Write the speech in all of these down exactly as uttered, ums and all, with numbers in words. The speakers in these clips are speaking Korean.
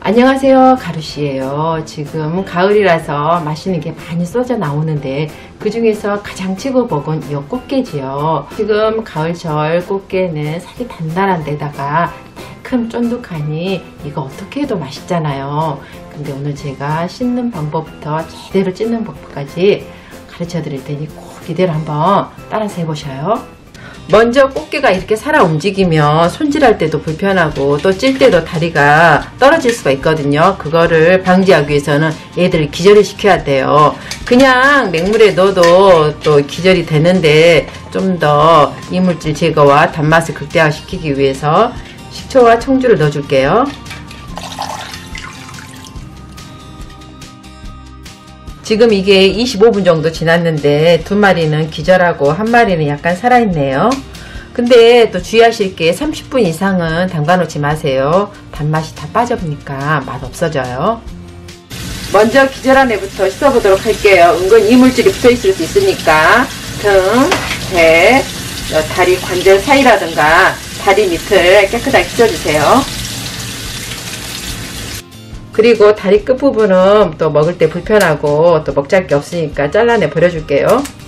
안녕하세요, 가루씨예요. 지금 가을이라서 맛있는 게 많이 쏟아 나오는데 그 중에서 가장 최고복은 이 꽃게지요. 지금 가을철 꽃게는 살이 단단한 데다가 달큼 쫀득하니 이거 어떻게 해도 맛있잖아요. 근데 오늘 제가 씻는 방법부터 제대로 찢는 법까지 가르쳐 드릴 테니 꼭 이대로 한번 따라서 해보셔요. 먼저 꽃게가 이렇게 살아 움직이면 손질할 때도 불편하고 또 찔 때도 다리가 떨어질 수가 있거든요. 그거를 방지하기 위해서는 얘들을 기절을 시켜야 돼요. 그냥 맹물에 넣어도 또 기절이 되는데 좀 더 이물질 제거와 단맛을 극대화시키기 위해서 식초와 청주를 넣어줄게요. 지금 이게 이십오 분 정도 지났는데 두 마리는 기절하고 한 마리는 약간 살아있네요. 근데 또 주의하실 게 삼십 분 이상은 담가 놓지 마세요. 단맛이 다 빠져보니까 맛 없어져요. 먼저 기절한 애부터 씻어보도록 할게요. 은근 이물질이 붙어있을 수 있으니까 등, 배, 다리 관절 사이라든가 다리 밑을 깨끗하게 씻어주세요. 그리고 다리 끝부분은 또 먹을 때 불편하고 또 먹잘 게 없으니까 잘라내 버려줄게요.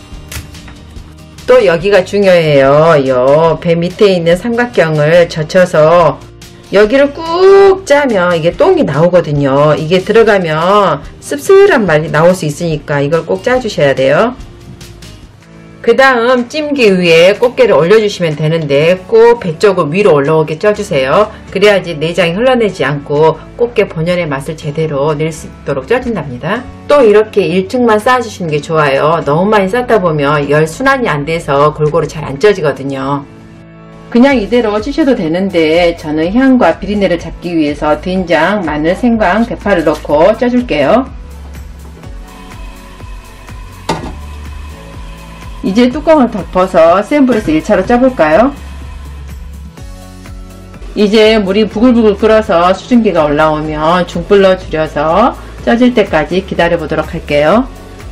또 여기가 중요해요. 요 배 밑에 있는 삼각경을 젖혀서 여기를 꾹 짜면 이게 똥이 나오거든요. 이게 들어가면 씁쓸한 말이 나올 수 있으니까 이걸 꼭 짜주셔야 돼요. 그 다음 찜기 위에 꽃게를 올려주시면 되는데 꼭 배 쪽을 위로 올라오게 쪄주세요. 그래야지 내장이 흘러내지 않고 꽃게 본연의 맛을 제대로 낼 수 있도록 쪄진답니다. 또 이렇게 일 층만 쌓아주시는 게 좋아요. 너무 많이 쌓다 보면 열 순환이 안 돼서 골고루 잘 안 쪄지거든요. 그냥 이대로 찌셔도 되는데 저는 향과 비린내를 잡기 위해서 된장, 마늘, 생강, 대파를 넣고 쪄줄게요. 이제 뚜껑을 덮어서 센 불에서 일 차로 쪄볼까요? 이제 물이 부글부글 끓어서 수증기가 올라오면 중불로 줄여서 쪄질 때까지 기다려 보도록 할게요.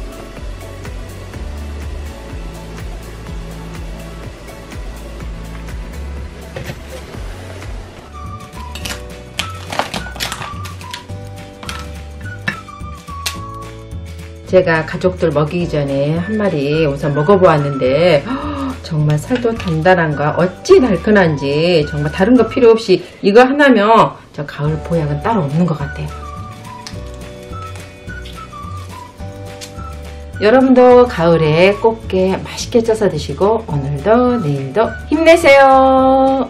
제가 가족들 먹이기 전에 한 마리 우선 먹어보았는데 허, 정말 살도 단단한가 어찌 달큰한지 정말 다른 거 필요 없이 이거 하나면 저 가을 보약은 따로 없는 것 같아요. 여러분도 가을에 꽃게 맛있게 쪄서 드시고 오늘도 내일도 힘내세요.